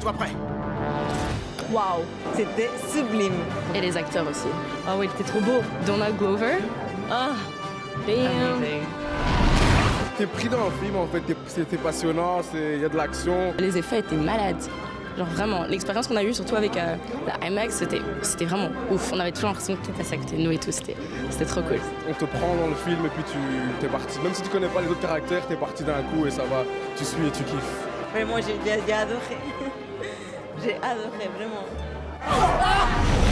Sois prêt. Waouh, c'était sublime. Et les acteurs aussi. Ah oui, il était trop beau. Donald Glover. Ah, damn. T'es pris dans le film en fait, c'est passionnant, il y a de l'action. Les effets étaient malades. Genre vraiment, l'expérience qu'on a eue, surtout avec la IMAX, c'était vraiment ouf. On avait toujours l'impression que tout passait à côté de nous et tout, c'était trop cool. On te prend dans le film et puis t'es parti. Même si tu connais pas les autres caractères, t'es parti d'un coup et ça va, tu suis et tu kiffes. Vraiment, j'ai adoré. J'ai adoré, vraiment.